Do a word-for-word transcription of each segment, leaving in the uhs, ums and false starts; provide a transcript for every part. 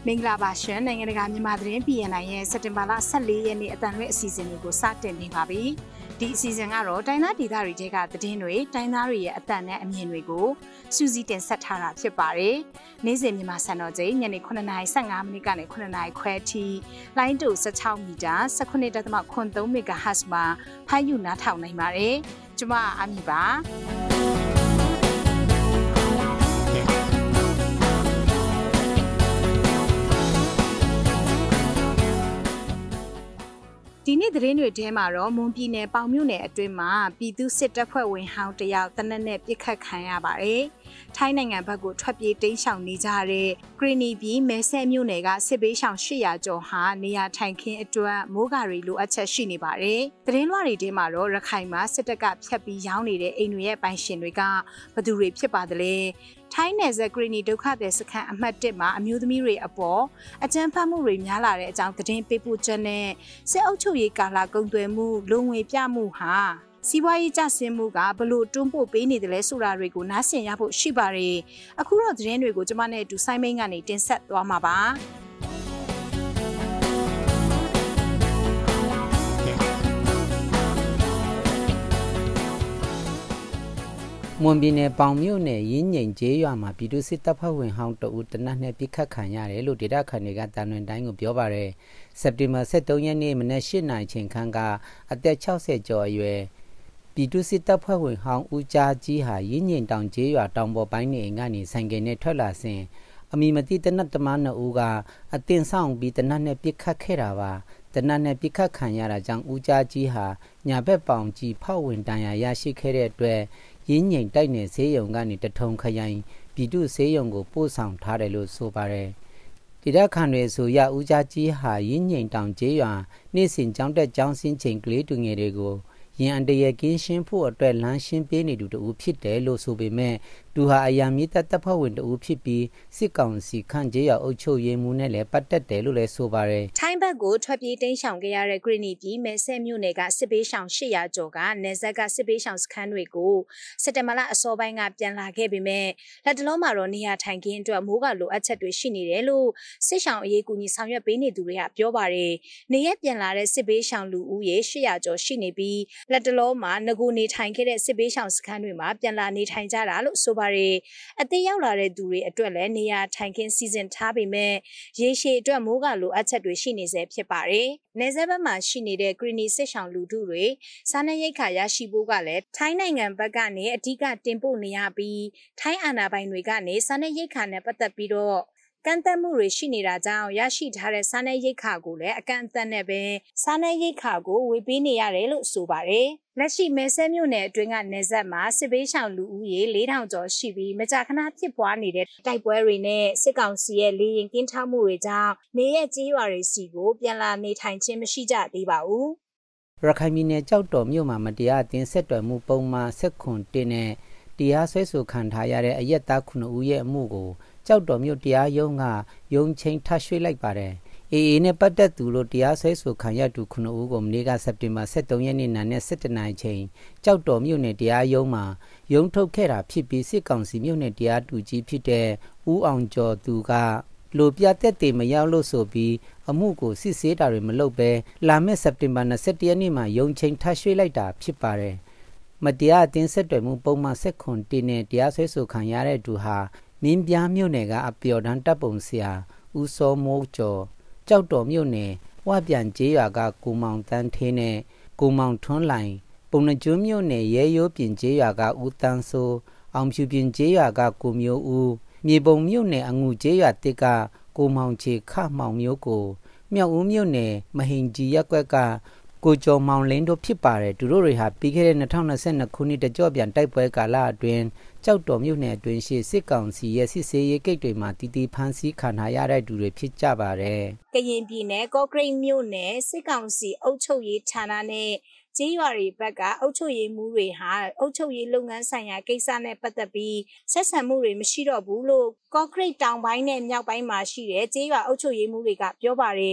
မင်္ဂလာပါရှင်နိုင်ငံတကာမြန်မာသတင်း P N I ရဲ့စက်တင်ဘာလဆယ့်လေးရက်နေ့အတန်လွဲအစီအစဉ်တွေကိုစတင်နေပါပြီ။ဒီအစီအစဉ်ကတော့တိုင်းသားဒေသတွေကသတင်းတွေတိုင်းသားတွေရဲ့အတန်နဲ့အမြင်တွေကိုစူးစီးတင်ဆက်ထားတာဖြစ်ပါတယ်။နေ့စဉ်မြန်မာစံတော်ချိန်ညနေခုနှစ်နာရီဆယ့်ငါးမိနစ်ကနေခုနှစ်နာရီခွဲအထိလိုင်းတူ၁၆မီတာ၁၉.၇၃ မီဂါဟတ်ဇ် မှာဖမ်းယူနားထောင်နိုင်ပါတယ်။ကျွန်မအမီပါ။ဒီနေ့သတင်းတွေထဲမှာတော့မွန်ပြည်နယ်ပေါင်မြို့နယ်အတွင်းမှာပြည်သူစစ်တပ်ဖွဲ့ဝင်ဟောင်းတယောက်တနက်နဲ့ပြစ်ခတ်ခံရပါတယ်။ထိုင်းနိုင်ငံဘက်ကိုထွက်ပြေးတိမ်းရှောင်နေကြတဲ့ဂရီနီပြည်မဲဆဲမြို့နယ်ကစစ်ဘေးရှောင်၈ရာကျော်ဟာနေရာထိုင်ခင်းအတွက်မိုးကာရီလိုအပ်ချက်ရှိနေပါတယ်။သတင်းလွှာတွေထဲမှာတော့ရခိုင်မှာစစ်တပ်ကဖျက်ပြီးရောင်းနေတဲ့အိမ်တွေရဲ့ပိုင်ရှင်တွေကဘယ်သူတွေဖြစ်ပါသလဲ။ထိုင်းနယ်စပ်ဂရီနီဒုက္ခသည်စခန်းအမှတ်၁မှာအမျိုးသမီးတွေအပေါ်အကြမ်းဖက်မှုတွေများလာတဲ့အကြောင်းသတင်းပေးပို့ချက်နဲ့စစ်အုပ်ချုပ်ရေးကာလကုန်သွယ်မှုလူငွေပြမှုဟာစီးပွားရေးကျဆင်းမှုကဘလို့တွန်းပို့ပေးနေတယ်လဲဆိုတာတွေကိုနားဆင်ရဖို့ရှိပါတယ်။အခုတော့သတင်းတွေကိုကျွန်မနဲ့အတူဆိုင်းမိန်ကနေတင်ဆက်သွားမှာပါ။မွန်ပြည်နယ်ပေါင်မြို့နယ်ရင်းငိန်ကျေးရွာမှာပြည်သူစစ်တပ်ဖွဲ့ဝင်ဟောင်းတအူတနတ်နဲ့ပြစ်ခတ်ခံရတယ်လို့ဒေသခံတွေကတန်လွင်တိုင်းကိုပြောပါရယ်စက်တင်ဘာ၁၃ရက်နေ့မနက်၈နာရီချိန်ခန့်ကအသက်၆၀ကျော်အရွယ်ပြည်သူစစ်တပ်ဖွဲ့ဝင်ဟောင်းဦးကြားကြီးဟာရင်းငိန်တောင်ကျေးရွာတောင်ပေါ်ပိုင်းနေအိမ်ကနေဆိုင်ကယ်နဲ့ထွက်လာစဉ်အမီမတိတနတ်သမားနှစ်ဦးကအတင်ဆောင်ပြီးတနတ်နဲ့ပြစ်ခတ်ခဲ့တာပါတနတ်နဲ့ပြစ်ခတ်ခံရတာကြောင့်ဦးကြားကြီးဟာညာဘက်ပေါင်ကြီးဖောက်ဝင်တန်ရာရရှိခဲ့တဲ့အတွက်ရင်းငိန်တိုက်နယ်ဆေးရုံကနေတထုံခရိုင်ပြည်သူဆေးရုံကိုပို့ဆောင်ထားတယ်လို့ဆိုပါတယ်ဒေသခံတွေဆိုရဦးကြားကြီးဟာရင်းငိန်တောင်ကျေးရွာနေ့စဉ်ကျောင်းတက်ကျောင်းဆင်းချိန်ကလေးတူငယ်တွေကိုရင်အတရကင်းရှင်းဖို့အတွက်လမ်းရှင်းပေးနေသူတူဖြစ်တယ်လို့ဆိုပေမဲ့သူဟာအယာမြေတပ်တပ်ဖွဲ့ဝင်တူဖြစ်ပြီးစစ်ကောင်စီခန့်ကျေးရွာအုပ်ချုပ်ရေးမှူးနဲ့လည်းပတ်သက်တယ်လို့လည်းဆိုပါတယ်ထိုင်းဘက်ကိုထွက်ပြေးတိမ်းရှောင်ခဲ့ရတဲ့ဂရီနီပြည်မဲဆဲမြို့နယ်ကစစ်ဘေးရှောင်၈ရာကျော်ကနယ်စပ်ကစစ်ဘေးရှောင်စခန်းတွေကိုစက်တဘာလအစောပိုင်းကပြန်လာခဲ့ပေမဲ့လက်တလုံးမှာတော့နေရာထိုင်ခင်းအတွက်မိုးကလိုအပ်ချက်တွေရှိနေတယ်လို့စစ်ရှောင်အရေးကူညီဆောင်ရွက်ပေးနေသူတွေကပြောပါတယ်နေရက်ပြန်လာတဲ့စစ်ဘေးရှောင်လူဦးရေ၈ရာကျော်ရှိနေပြီးလက်တလုံးမှာငကိုနေထိုင်ခဲ့တဲ့စစ်ဘေးရှောင်စခန်းတွေမှာပြန်လာနေထိုင်ကြတာလို့ဆိုပါတယ်အသေးရောက်လာတဲ့သူတွေအတွက်လည်းနေရာထိုင်ခင်းစီစဉ်ထားပေမဲ့ရေရှည်အတွက်မိုးကလိုအပ်ချက်တွေရှိနေစေဖြစ်ပါတယ်။နယ်စပ်ဘက်မှာရှိနေတဲ့ဂရီနီစစ်ရှောင်လူထုတွေစားနပ်ရိက္ခာရရှိဖို့ကလည်းထိုင်းနိုင်ငံဘက်ကနေအဓိကတင်ပို့နေရပြီးထိုင်းအာဏာပိုင်တွေကနေစားနပ်ရိက္ခာနဲ့ပတ်သက်ပြီးတော့ကန့်သက်မှုတွေရှိနေတာကြောင့်ရရှိထားတဲ့စားနပ်ရိက္ခာကိုလည်းအကန့်အသတ်နဲ့ပဲစားနပ်ရိက္ခာကိုဝေပေးနေရတယ်လို့ဆိုပါတယ်။လက်ရှိမဲဆဲမြို့နယ်အတွင်းကနယ်စပ်မှာစစ်ဘေးရှောင်လူဦးရေ၄ထောင်ကျော်ရှိပြီးမကြာခဏဖြစ်ပွားနေတဲ့တိုက်ပွဲတွေနဲ့စစ်ကောင်စီရဲ့လေရင်ကင်းထောက်မှုတွေကြောင့်နေရကြေးရွာတွေစီကိုပြန်လာနေထိုင်ခြင်းမရှိကြသေးပါဘူး။ရခိုင်ပြည်နယ်ကြောက်တော်မြို့မှာမတရားအသင်းဆက်သွယ်မှုပုံမှန်ဆက်ခွန်တင်နဲ့တရားစွဲဆိုခံထားရတဲ့အရက်သားခုနှစ်ဦးရဲ့အမှုကိုကြောက်တော်မြို့တရားရုံးကရုံးချင်းထပ်ရွှေ့လိုက်ပါတယ်။အေအေနဲ့ပတ်သက်သူလို့တရားစွဲဆိုခံရသူခုနှစ်ဦးကိုမနေ့ကစက်တင်ဘာ၁၃ရက်နေ့နာနဲ့၁၇နာရီချိန်ကြောက်တော်မြို့နယ်တရားရုံးမှာရုံးထုတ်ခဲ့တာဖြစ်ပြီးစစ်ကောင်စီမြို့နယ်တရားသူကြီးဖြစ်တဲ့ဦးအောင်ကျော်သူကလိုပြသက်တေမရောက်လို့ဆိုပြီးအမှုကိုစစ်ဆေးတာတွေမလုပ်ဘဲလာမယ့်စက်တင်ဘာ၂၁ရက်နေ့မှာရုံးချင်းထပ်ရွှေ့လိုက်တာဖြစ်ပါတယ်။မတရားအသင်းဆက်သွယ်မှုပုံမှန်ဆက်ခွန်တင်နဲ့တရားစွဲဆိုခံရတဲ့သူဟာမင်းပြားမြို့နယ်ကအပျော်တန်းတပ်ပုံဆရာဦးစောမိုးကျော်ကြောက်တော်မြို့နယ်ဝပြန်ကျေးရွာကကိုမောင်တန်းထင်းနဲ့ကိုမောင်ထွန်းလိုင်ပုံနှကျွန်းမြို့နယ်ရဲရိုးပြင်ကျေးရွာကဦးတန်းစိုးအောင်ဖြူပြင်ကျေးရွာကကိုမျိုးဦးမြေပုံမြို့နယ်အငူကျေးရွာတစ်ကကိုမောင်ချေခမောင်မျိုးကိုမြောက်ဦးမြို့နယ်မဟင်ကြီးရက်ကွက်ကကိုကျော်မောင်လင်းတို့ဖြစ်ပါတယ်သူတို့တွေဟာပြီးခဲ့တဲ့၂၀၂၂ခုနှစ်တကြော့ပြန်တိုက်ပွဲကာလအတွင်းကြောက်တော်မြို့နယ်အတွင်းရှိစစ်ကောင်စီရဲ့စစ်ဆေးရေးဂိတ်တွေမှာတီတီဖမ်းဆီးခံထားရတဲ့သူတွေဖြစ်ကြပါတယ်။ကရင်ပြည်နယ်ကော့ကရိတ်မြို့နယ်စစ်ကောင်စီအုပ်ချုပ်ရေးဌာနနဲ့ကျေးရွာတွေဘက်ကအုပ်ချုပ်ရေးမှူးတွေဟာအုပ်ချုပ်ရေးလုပ်ငန်းဆိုင်ရာကိစ္စနဲ့ပတ်သက်ပြီးဆက်ဆံမှုတွေမရှိတော့ဘူးလို့ကော့ကရိတ်တောင်ပိုင်းနဲ့မြောက်ပိုင်းမှာရှိတဲ့ကျေးရွာအုပ်ချုပ်ရေးမှူးတွေကပြောပါတယ်။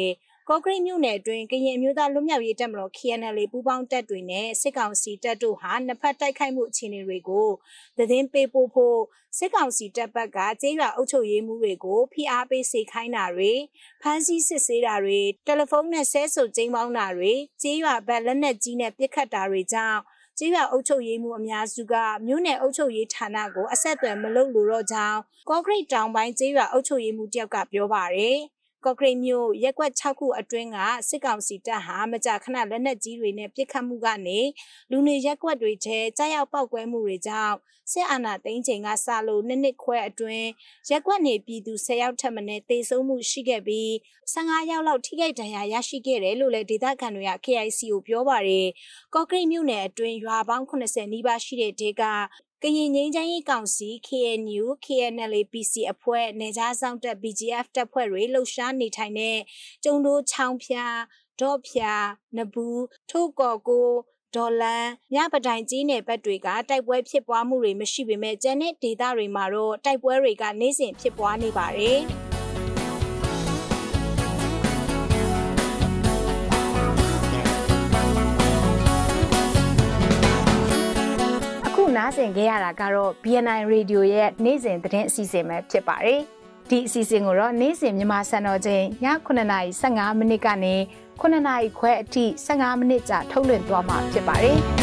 ကော့ကရိတ်မြို့နယ်အတွင်းကရင်အမျိုးသားလွတ်မြောက်ရေးတပ်မတော် K N L A ပူးပေါင်းတပ်တွေနဲ့စစ်ကောင်စီတပ်တို့ဟာနှစ်ဖက်တိုက်ခိုက်မှုအခြေအနေတွေကိုသတင်းပေးပို့ဖို့စစ်ကောင်စီတပ်ဘက်ကကျေးရွာအုပ်ချုပ်ရေးမှူးတွေကိုဖိအားပေးစေခိုင်းတာတွေဖမ်းဆီးစစ်ဆေးတာတွေတယ်လီဖုန်းနဲ့ဆဲဆိုကြိမ်းပေါင်းတာတွေကျေးရွာဘက်လက်နက်ကြီးနဲ့ပစ်ခတ်တာတွေကြောင့်ကျေးရွာအုပ်ချုပ်ရေးမှူးအများစုကမြို့နယ်အုပ်ချုပ်ရေးဌာနကိုအဆက်အသွယ်မလုပ်လို့တော့ကြောင်းကော့ကရိတ်တောင်ပိုင်းကျေးရွာအုပ်ချုပ်ရေးမှူးတယောက်ကပြောပါတယ်ကော့ကရိတ်မြို့ရက်ကွက်၆ခုအတွင်းကစစ်ကောင်စီတပ်ဟာမကြာခဏလက်နက်ကြီးတွေနဲ့ပစ်ခတ်မှုကနေလူနေရက်ကွက်တွေထဲကြားရောက်ပောက်ကွဲမှုတွေကြောင့်စစ်အာဏာသိမ်းချိန်ကစလို့နှစ်နှစ်ခွဲအတွင်းရက်ကွက်နေပြည်သူဆယ်ယောက်ထက်မနည်းသေဆုံးမှုရှိခဲ့ပြီးဆယ့်ငါးယောက်လောက်ထိခိုက်ဒဏ်ရာရရှိခဲ့တယ်လို့လည်းဒေသခံတွေက K I C ကိုပြောပါတယ်ကော့ကရိတ်မြို့နယ်အတွင်းရွာပေါင်း၇၀နီးပါးရှိတဲ့ဒေသကရင်ငိမ့်ချမ်းရေးကောင်စီ K N U K N L A P C အဖွဲ့နေကြားဆောင်တပ် B G F တပ်ဖွဲ့တွေလှုပ်ရှားနေထိုင်တဲ့ကျုံတိုးချောင်းဖျားဒေါ့ဖျားနဘူးထို့ကော်ကိုဒေါ်လန်မြပတိုင်ကြီးနယ်ဘက်တွေကတိုက်ပွဲဖြစ်ပွားမှုတွေမရှိပေမဲ့ကျန်တဲ့ဒေသတွေမှာတော့တိုက်ပွဲတွေကနေ့စဉ်ဖြစ်ပွားနေပါတယ်နားဆင်ခဲ့ရတာကတော့ B N I Radio ရဲ့နေ့စဉ်သတင်းအစီအစဉ်ပဲဖြစ်ပါတယ်။ဒီအစီအစဉ်ကိုတော့နေ့စဉ်မြန်မာစံတော်ချိန်ညခုနှစ်နာရီဆယ့်ငါးမိနစ်ကနေခုနှစ်နာရီခွဲအထိဆယ့်ငါးမိနစ်ကြာထုတ်လွှင့်သွားမှာဖြစ်ပါတယ်။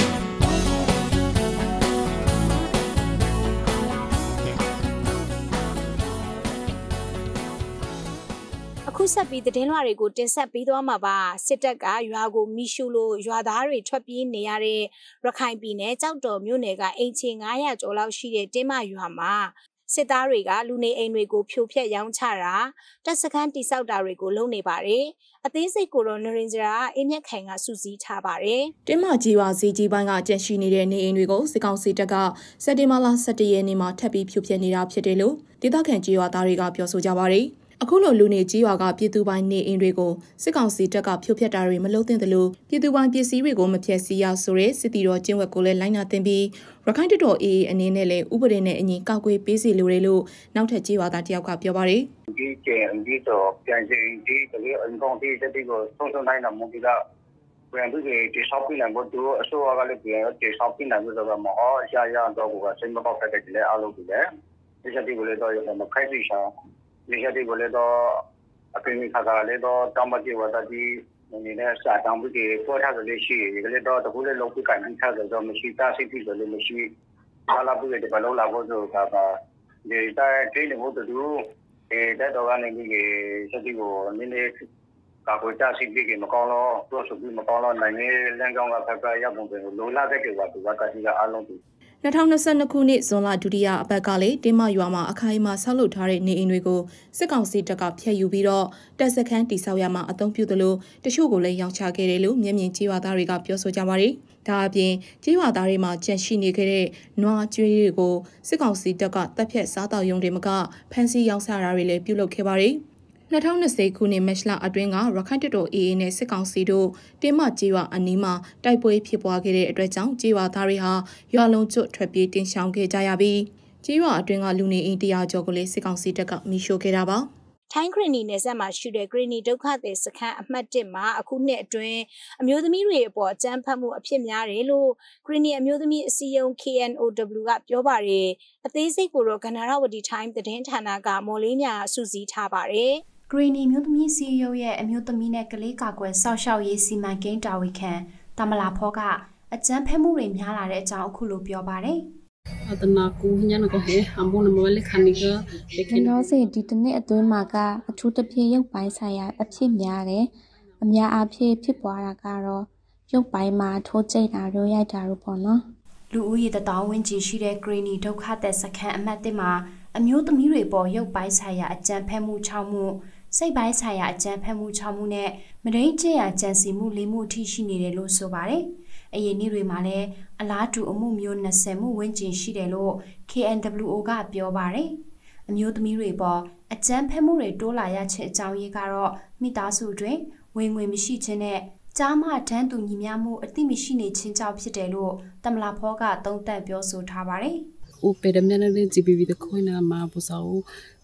အခုဆက်ပြီးသတင်းလွှာတွေကိုတင်ဆက်ပေးသွားမှာပါစစ်တပ်ကရွာကိုမိရှုလို့ရွာသားတွေထွက်ပြေးနေရတဲ့ရခိုင်ပြည်နယ်ကြောက်တော်မြို့နယ်ကအိမ်ခြေငါးရာကျော်လောက်ရှိတဲ့တင်းမရွာမှာစစ်သားတွေကလူနေအိမ်တွေကိုဖြိုဖျက်ရောင်းချတာတပ်စခန်းတိစောက်တာတွေကိုလုပ်နေပါတယ်အသေးစိတ်ကိုတော့နရင်ဂျရာအင်းမြက်ခိုင်ကစူးစီးထားပါတယ်တင်းမကြီးရွာစီကြီးပိုင်းကကျန်ရှိနေတဲ့နေအိမ်တွေကိုစစ်ကောင်စီတပ်ကစက်တင်ဘာလ၁၁ရက်နေ့မှာထပ်ပြီးဖြိုဖျက်နေတာဖြစ်တယ်လို့ဒေသခံကြီးရွာသားတွေကပြောဆိုကြပါတယ်အခုလိုလူနေကြီးရွာကပြည်သူပိုင်းနေအိမ်တွေကိုစစ်ကောင်စီတပ်ကဖြိုဖျက်တာတွေမလုပ်သင့်သလိုပြည်သူပိုင်းပစ္စည်းတွေကိုမဖျက်ဆီးရဆိုရဲစစ်တီတော်ကျင်းဝက်ကိုလည်းလိုင်းနာတင်ပြီးရခိုင်တပ်တော် A A အနေနဲ့လည်းဥပဒေနဲ့အညီကောက်ကွယ်ပေးစီလိုတယ်လို့နောက်ထပ်ကြီးရွာသားတယောက်ကပြောပါတယ်ဒီကျန်ဒီတော့ပြန်ချင်းဒီတကယ်အင်ကောင်ဒီတက်ပြီးတော့ဆုံးဆုံးနိုင်တာမို့ဒီကပြန်ပြီးဒီဆောက်ပြနိုင်ဖို့သူအစိုးရကလည်းပြန်ဒီဆောက်ပြနိုင်ဖို့တော့မဟုတ်ရရတော့ကစိတ်မပေါက်တဲ့လေအားလုံးဒီလေဒီချက်ဒီကိုလည်းတော့မခိုက်စီရှာဒီချက်ဒီကိုလည်းတော့အပြင်ခါကလည်းတော့တောင်းမကြီးဝတ်တီနေနဲ့စာတောင်းပြီးပေါ်ထားတယ်ရှိဒီကလေးတော့တကူလေးလောက်ပြီးကန်ပြီးထားတယ်တော့မရှိတာစိတ်ပြီးလည်းမရှိအားလာပြီးဒီဘလုံးလာဖို့ဆိုကပါဒီတိုင်းတိနေဖို့တူအဲတဲ့တော့ကနေပြီးချက်ဒီကိုနည်းနည်းကာကွယ်တာစိတ်ပြီးမကောင်းတော့သူ့ဆိုပြီးမကောင်းတော့နိုင်နေလမ်းကြောင်းကဖက်ဖက်ရောက်ပုံပဲလိုလာတဲ့ကေကသူကတတိယအားလုံးတူ၂၀၂၂ခုနှစ်ဇွန်လဒုတိယအပတ်ကလည်းတင်းမရွာမှာအခိုင်အမာဆောက်လုပ်ထားတဲ့နေအိမ်တွေကိုစစ်ကောင်စီတပ်ကဖျက်ယူပြီးတော့တပ်စခန်းတိစောက်ရမှာအသုံးပြုသလိုတချို့ကိုလည်းရောင်းချခဲ့တယ်လို့မျက်မြင်ကြီးရွာသားတွေကပြောဆိုကြပါတယ်။ဒါအပြင်ကြီးရွာသားတွေမှာကြန့်ရှိနေခဲ့တဲ့နွားကျွေးတွေကိုစစ်ကောင်စီတပ်ကတပ်ဖြတ်စားတောက်ရုံတွေမကဖမ်းဆီးရောင်းချတာတွေလည်းပြုလုပ်ခဲ့ပါတယ်။၂၀၂၀ခုနှစ်မတ်လအတွင်းကရခိုင်တပ်တော် A A နဲ့စစ်ကောင်စီတို့တင်းမကြီးရွာအနီးမှာတိုက်ပွဲဖြစ်ပွားခဲ့တဲ့အတွက်ကြောင့်ကြီးရွာသားတွေဟာရွာလုံးကျွတ်ထွက်ပြေးတင်ရှောင်ခဲ့ကြရပြီးကြီးရွာအတွင်းကလူနေအိမ်တရာကျော်ကိုလည်းစစ်ကောင်စီတပ်ကမိရှို့ခဲ့တာပါထိုင်းခရီနီနယ်စပ်မှာရှိတဲ့ခရီနီဒုက္ခသည်စခန်းအမှတ်၁မှာအခုနှစ်အတွင်းအမျိုးသမီးတွေအပေါ်အကြမ်းဖက်မှုအဖြစ်များတယ်လို့ခရီနီအမျိုးသမီးအစည်းအရုံး K N O W ကပြောပါတယ်အသေးစိတ်ကိုတော့ကန္နာရဝတီ Time သတင်းဌာနကမော်လေးညာစူးစီးထားပါတယ်ဂရီနီမျိုးသမီးစီယိုရဲ့အမျိုးသမီးနဲ့ကလေးကာကွယ်စောင့်ရှောက်ရေးစီမံကိန်းတာဝန်ခံတမလာဖောကအကြမ်းဖက်မှုတွေများလာတဲ့အကြောင်းအခုလိုပြောပါတယ်။အတနာကူညနကိုဟဲအမောနမဝလေခဏီကလေခင်တော့စေဒီတနေ့အတွင်းမှာကအထူးသဖြင့်ရုပ်ပိုင်းဆိုင်ရာအဖြစ်များတယ်။အများအားဖြင့်ဖြစ်ပွားတာကတော့ရုပ်ပိုင်းမှာထိုးကျိတ်တာတို့ရိုက်တာတို့ပေါ့နော်။လူဦးရေတထောင်ဝန်းကျင်ရှိတဲ့ဂရီနီဒုက္ခသည်စခန်းအမှတ်၁မှာအမျိုးသမီးတွေပေါ်ရုပ်ပိုင်းဆိုင်ရာအကြမ်းဖက်မှု၆မှုစိတ်ပိုင်းဆိုင်ရာအကြမ်းဖက်မှု၆မှုနဲ့မဒိန်ကျရာကြံစီမှု၄မှုအထိရှိနေတယ်လို့ဆိုပါတယ်။အရင်နေ့တွေမှာလည်းအလားတူအမှုမျိုး၂၀မှုဝန်းကျင်ရှိတယ်လို့ K N W O ကပြောပါတယ်။အမျိုးသမီးတွေပေါ်အကြမ်းဖက်မှုတွေတိုးလာရခြင်းအကြောင်းရင်းကတော့မိသားစုတွင်ဝင်ငွေမရှိခြင်းနဲ့ကြားမတန်းတူညီမျှမှုအသိမရှိနေခြင်းကြောင့်ဖြစ်တယ်လို့တမလာဖောကသုံးသပ်ပြောဆိုထားပါတယ်။ဥပေရမြနတဲ့ G B V တခွင်းနာမှာပူစာဦး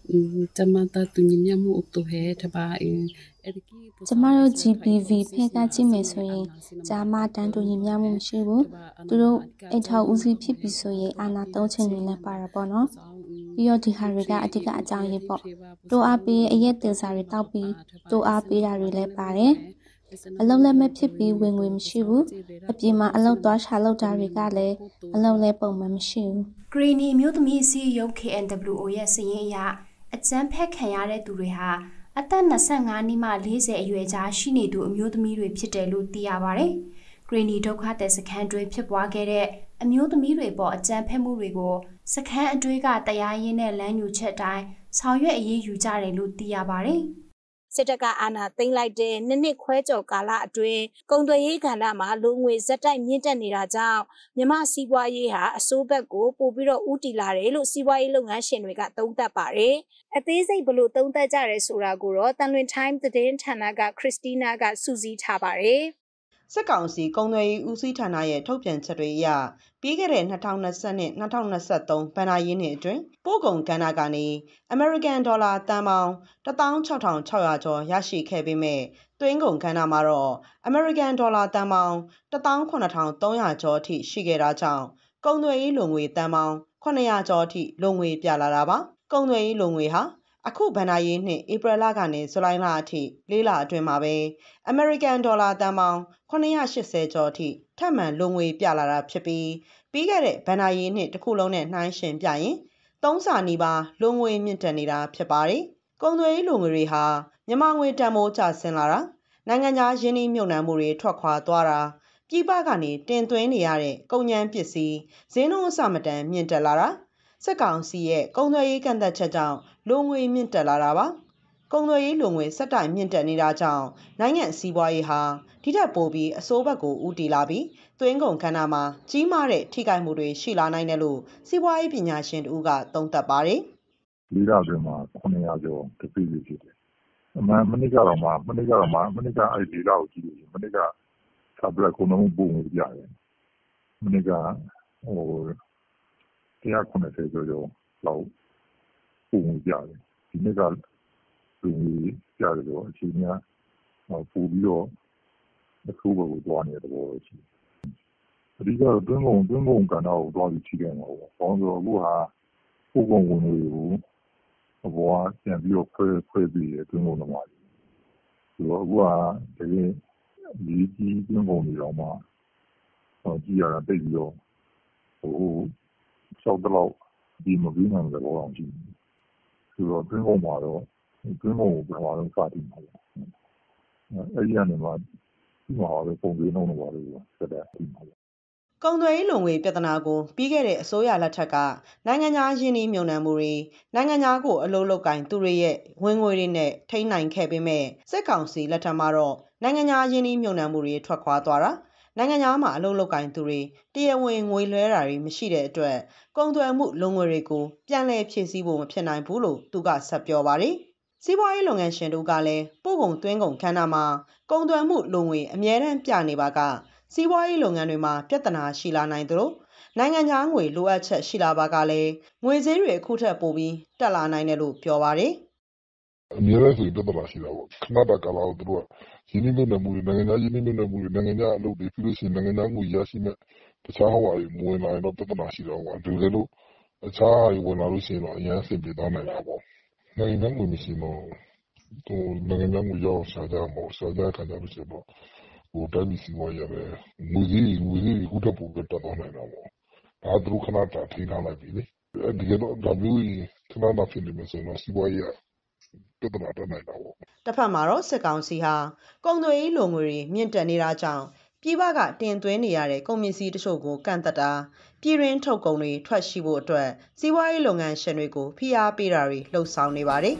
ကျမတာသူညညမှုတော့ဟဲထပါအဲကျမတို့ G P V ဖေကကြည့်မယ်ဆိုရင်ဂျာမတန်တူညီမျှမှုမရှိဘူးသူတို့အိတ်ထောက်ဦးစီးဖြစ်ပြီးဆိုရင်အာနာသုံးခြင်းတွေနဲ့ပါတာပေါ့နော်ပြီးတော့ဒီဟာတွေကအဓိကအကြောင်းရင်းပေါ့တိုးအားပေးအရက်တင်စာတွေတောက်ပြီးတိုးအားပေးတာတွေလည်းပါတယ်အလုံးလည်းမဖြစ်ပြီးဝင်ငွေမရှိဘူးအပြင်မှာအလုံးသွားရှာလောက်တာတွေကလည်းအလုံးလည်းပုံမှန်မရှိဘူး Greeny မျိုးသမီးစီရုံး K N W O ရဲ့စာရင်းအရအကျန်းဖက်ခံရတဲ့သူတွေဟာအသက်၂၅နှစ်မှ၄၀အရွယ်ကြားရှိနေသူအမျိုးသမီးတွေဖြစ်တယ်လို့သိရပါတယ်။ Greeny ဒုက္ခသည်စခန်းတွင်ဖြစ်ပွားခဲ့တဲ့အမျိုးသမီးတွေပေါ်အကြမ်းဖက်မှုတွေကိုစခန်းအတွင်းကတရားရင်းနဲ့လမ်းညွှန်ချက်တိုင်းဆောင်ရွက်အရေးယူကြတယ်လို့သိရပါတယ်။စစ်တပ်ကအာဏာသိမ်းလိုက်တဲ့နှစ်နှစ်ခွဲကျော်ကာလအတွင်းကုန်သွယ်ရေးကဏ္ဍမှာလူငွေဇက်တိုက်မြင့်တက်နေတာကြောင့်မြန်မာစီးပွားရေးဟာအဆိုးဘက်ကိုပို့ပြီးတော့ဦးတည်လာတယ်လို့စီးပွားရေးလုပ်ငန်းရှင်တွေကသုံးသပ်ပါတယ်။အသေးစိတ်ဘလို့သုံးသပ်ကြရဲဆိုတာကိုတော့တန်လွင် Time သတင်းဌာနကခရစ်စတီးနာကစူးစီးထားပါတယ်။စစ်ကောင်စီကုန်သွယ်ရေးဦးစီးဌာနရဲ့ထုတ်ပြန်ချက်တွေအရပြီးခဲ့တဲ့၂၀၂၂-၂၀၂၃ဘဏ္ဍာရေးနှစ်အတွင်းပို့ကုန်ကဏ္ဍကနေ American ဒေါ်လာတန်ပေါင်း၁၆၆၆၀၀ကျော်ရရှိခဲ့ပေမဲ့သွင်းကုန်ကဏ္ဍမှာတော့ American ဒေါ်လာတန်ပေါင်း၁၇၃၀၀ကျော်အထိရှိခဲ့တာကြောင့်ကုန်သွယ်ရေးလိုငွေတန်ပေါင်း၇၀၀ကျော်အထိလိုငွေပြလာတာပါ။ကုန်သွယ်ရေးလိုငွေဟာအခုဘဏ္ဍာရေးနှစ်ဧပြီလကနေဇူလိုင်လအထိလေးလအတွင်းမှာပဲ American ဒေါ်လာတန်ပေါင်း၇၈၀ကျော်အထိထပ်မံလိုငွေပြလာတာဖြစ်ပြီးပြီးခဲ့တဲ့ဘဏ္ဍာရေးနှစ်တစ်ခုလုံးနဲ့နှိုင်းယှဉ်ပြရင်သုံးဆနီးပါးလိုငွေမြင့်တက်နေတာဖြစ်ပါတယ်။ကုန်သွယ်ရေးလိုငွေတွေဟာမြန်မာငွေတန်ဖိုးကျဆင်းလာတာနိုင်ငံခြားရင်းနှီးမြှုပ်နှံမှုတွေထွက်ခွာသွားတာပြည်ပကနေတင်သွင်းနေရတဲ့ကုန်ကျန်းပစ္စည်းဈေးနှုန်းအဆမတန်မြင့်တက်လာတာစစ်ကောင်စီရဲ့ကုန်သွယ်ရေးကန့်သတ်ချက်ကြောင့်လိုငွေမြင့်တက်လာတာပါကုန်သွယ်ရေးလိုငွေစက်တိုင်မြင့်တက်နေတာကြောင့်နိုင်ငံစီးပွားရေးဟာဒီထက်ပိုပြီးအဆိုးဘက်ကိုဦးတည်လာပြီးသွင်းကုန်ကဏ္ဍမှာကြီးမားတဲ့ထိခိုက်မှုတွေရှိလာနိုင်တယ်လို့စီးပွားရေးပညာရှင်တို့ကသုံးသပ်ပါတယ်။လေးလအတွင်းမှာခုနှစ်ရာကျော်တပိပိဖြစ်တယ်။အမှန်မနစ်ကတော့မှမနစ်ကတော့မှမနစ်ကအဲ့ဒီလောက်ကြည့်လို့မနစ်ကဆပ်လက်ကိုလုံးပုံမှုပြရတယ်။မနစ်ကဟိုတရားခုနှစ်ဆယ်ကျော်ကျော်လောက်ပုံမှုပြတယ်။ဒီနေ့ကလူကြီးကြတယ်တော့အချိန်များပို့ပြီးတော့အဆိုးဘက်ကိုသွားနေတဲ့ဘောရှိတယ်။အဓိကတော့တွင်းကုန်တွင်းကုန်ကဏ္ဍကိုသွားပြီးထိခဲ့မှာပေါ့။ဘာလို့ဆိုတော့အခုဟာပို့ကုန်ဝင်တွေကိုအပေါ်ကပြန်ပြီးတော့ခွဲခွဲပြီးတွင်းကုန်သမားတွေ။ဆိုတော့အခုကတကယ်ဒီကြီးတွင်းကုန်တွေတော့မှဟောကြည့်ရတာတိတ်ပြီးတော့ဟိုရှောက်တော့ဒီမပြီးနိုင်တဲ့ဘောအောင်ကြည့်။ဆိုတော့တွင်းကုန်မှာတော့တွင်းကုန်ကိုဘယ်မှာလုံးစတင်မှာလဲအဲ့ဒီကနေမှဒီမှာပဲပုံသေးနှုံးတော့ပါလို့ဆက်တဲ့ဒီမှာကုန်သွယ်ရေးလုံငွေပြဿနာကိုပြီးခဲ့တဲ့အစိုးရလက်ထက်ကနိုင်ငံခြားရင်းနှီးမြှုပ်နှံမှုတွေနိုင်ငံခြားကိုအလုပ်လုပ်ကင်သူတွေရဲ့ဝင်ငွေတွေနဲ့ထိန်းနိုင်ခဲ့ပေမဲ့စစ်ကောင်စီလက်ထက်မှာတော့နိုင်ငံခြားရင်းနှီးမြှုပ်နှံမှုတွေထွက်ခွာသွားတာနိုင်ငံခြားမှာအလုပ်လုပ်ကင်သူတွေတရားဝင်ငွေလွှဲတာတွေမရှိတဲ့အတွက်ကုန်သွယ်မှုလုံငွေတွေကိုပြန်လည်ဖြည့်ဆည်းဖို့မဖြစ်နိုင်ဘူးလို့သူကဆက်ပြောပါတယ်စီးပွားရေးလုပ်ငန်းရှင်တို့ကလည်းပို့ကုန်သွင်းကုန်ခန်းနာမှာကုန်သွယ်မှုလုံငွေအမြဲတမ်းပြနေပါကစီးပွားရေးလုပ်ငန်းတွေမှာပြဿနာရှိလာနိုင်သလိုနိုင်ငံခြားငွေလိုအပ်ချက်ရှိလာပါကလည်းငွေဈေးတွေအခုထက်ပိုပြီးတက်လာနိုင်တယ်လို့ပြောပါတယ်အမြဲတမ်းဆိုပြဿနာရှိတာပေါ့ခဏတာကာလကိုတို့ကရင်းနှီးမြှုပ်နှံမှုတွေနိုင်ငံခြားရင်းနှီးမြှုပ်နှံမှုတွေနိုင်ငံခြားအလုပ်တွေပြီးလို့ရှိရင်နိုင်ငံခြားငွေရရှိမဲ့တခြားဟောတွေမဝင်လာရင်တော့ပြဿနာရှိတော့ပေါ့ဒီလိုလို့အခြားဟာတွေဝင်လာလို့ရှိရင်တော့အရင်အဆင်ပြေသွားနိုင်တာပေါ့နိုင်ငံခြားငွေမရှိတော့ဟိုနိုင်ငံခြားငွေရောက်ရှာကြမှာရှာကြခံကြလို့ရှိတော့ဟိုတိုင်းပြည်စီးပွားရေးရတယ်ငွေကြီးငွေကြီးခုတပူတက်သွားနိုင်တာပေါ့ဒါသူခဏတာထိထားလိုက်ပြီလေအဲဒီကတော့ဒါမျိုးကြီးခဏတာဖြစ်နေမှဆိုတော့စီးပွားရေးပြဿနာတက်နိုင်တာပေါ့တစ်ဖက်မှာတော့စစ်ကောင်စီဟာကုန်သွယ်ရေးလိုငွေတွေမြင့်တက်နေတာကြောင့်ပြည်ပကတင်သွင်းနေရတဲ့ကုန်ပစ္စည်းတချို့ကိုကန့်သက်တာပြည်တွင်းထုတ်ကုန်တွေထွက်ရှိဖို့အတွက်စီးပွားရေးလုပ်ငန်းရှင်တွေကိုဖိအားပေးတာတွေလှုံ့ဆော်နေပါတယ်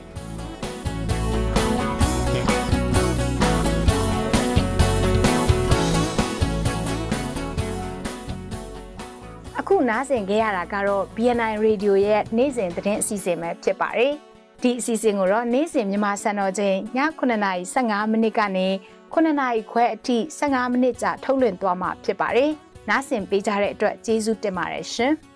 အခုနားဆင်ခဲ့ရတာကတော့ B N I Radio ရဲ့နေ့စဉ်သတင်းအစီအစဉ်ပဲဖြစ်ပါတယ်။ဒီအစီအစဉ်ကိုတော့နေ့စဉ်မြန်မာစံတော်ချိန်ညခုနှစ်နာရီ၁၅မိနစ်ကနေခုနှစ်နာရီခွဲအထိ၁၅မိနစ်ကြာထုတ်လွှင့်သွားမှာဖြစ်ပါတယ်။နားဆင်ပေးကြတဲ့အတွက်ကျေးဇူးတင်ပါတယ်ရှင်။